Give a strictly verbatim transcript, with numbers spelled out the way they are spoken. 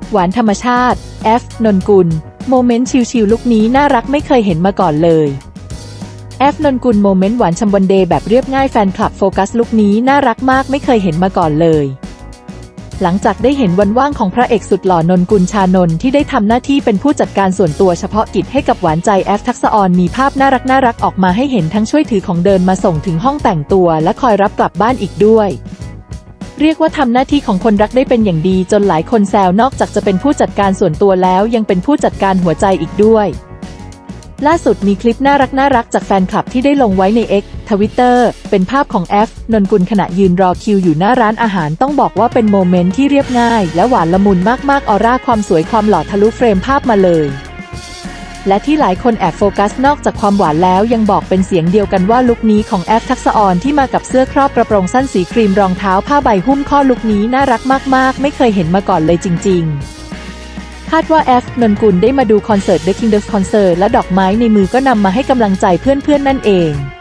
หวานธรรมชาติแอฟนนกุลโมเมนต์ชิลๆลุคนี้น่ารักไม่เคยเห็นมาก่อนเลยแอฟนนกุลโมเมนต์หวานชมวันเดย์แบบเรียบง่ายแฟนคลับโฟกัสลุคนี้น่ารักมากไม่เคยเห็นมาก่อนเลยหลังจากได้เห็นวันว่างของพระเอกสุดหล่อนนกุลชานนท์ที่ได้ทำหน้าที่เป็นผู้จัดการส่วนตัวเฉพาะกิจให้กับหวานใจแอฟทักษะออนมีภาพน่ารักน่ารักออกมาให้เห็นทั้งช่วยถือของเดินมาส่งถึงห้องแต่งตัวและคอยรับกลับบ้านอีกด้วยเรียกว่าทำหน้าที่ของคนรักได้เป็นอย่างดีจนหลายคนแซวนอกจากจะเป็นผู้จัดการส่วนตัวแล้วยังเป็นผู้จัดการหัวใจอีกด้วยล่าสุดมีคลิปน่ารักน่ารักจากแฟนคลับที่ได้ลงไว้ใน เอ็กซ์ Twitter เป็นภาพของแอฟนนกุลขณะยืนรอคิวอยู่หน้าร้านอาหารต้องบอกว่าเป็นโมเมนต์ที่เรียบง่ายและหวานละมุนมากๆออร่าความสวยความหล่อทะลุเฟรมภาพมาเลยและที่หลายคนแอบโฟกัสนอกจากความหวานแล้วยังบอกเป็นเสียงเดียวกันว่าลุคนี้ของแอฟทักษะออนที่มากับเสื้อครอบกระโปรงสั้นสีครีมรองเท้าผ้าใบหุ้มข้อลุคนี้น่ารักมากๆไม่เคยเห็นมาก่อนเลยจริงๆคาดว่าแอฟนนกุลได้มาดูคอนเสิร์ต The Kingdom Concert และดอกไม้ในมือก็นำมาให้กำลังใจเพื่อนๆนั่นเอง